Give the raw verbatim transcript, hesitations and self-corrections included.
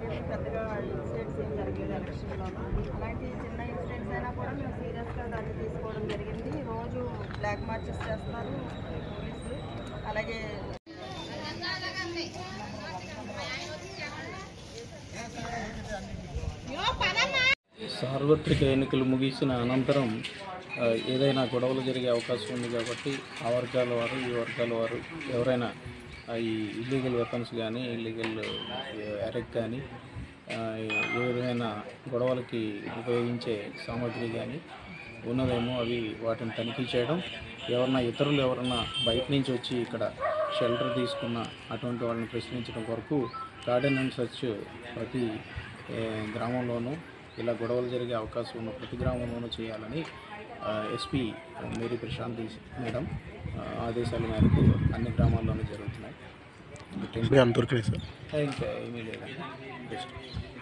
పెద్దగా ఇన్సిడెంట్స్ ఏం జరగలేదు ఎలక్షన్లో. అలాంటి చిన్న ఇన్సిడెంట్స్ అయినా కూడా మేము సీరియస్గా దాన్ని తీసుకోవడం జరిగింది. రోజు బ్లాక్ మార్చెస్ చేస్తున్నారు పోలీసులు. అలాగే సార్వత్రిక ఎన్నికలు ముగిసిన అనంతరం ఏదైనా గొడవలు జరిగే అవకాశం ఉంది కాబట్టి ఆ వర్గాల వారు ఈ వర్గాల వారు ఎవరైనా ఈ ఇల్లీగల్ వెపన్స్ కానీ ఇల్లీగల్ ఎరెక్ కానీ ఏదైనా గొడవలకి ఉపయోగించే సామాగ్రి కానీ ఉన్నదేమో అవి వాటిని తనిఖీ చేయడం, ఎవరన్నా ఇతరులు ఎవరన్నా బయట నుంచి వచ్చి ఇక్కడ షెల్టర్ తీసుకున్న అటువంటి వాళ్ళని ప్రశ్నించడం వరకు గార్డెన్ అండ్ సర్చ్ ప్రతి గ్రామంలోనూ ఇలా గొడవలు జరిగే అవకాశం ఉన్న ప్రతి గ్రామంలోనూ చేయాలని ఎస్పీ మేరీ ప్రశాంత్ మేడం ఆదేశాల మేరకు అన్ని గ్రామాల్లోనూ జరుగుతున్నాయి. అంత సార్ ఇంకా ఏమీ లేదండి.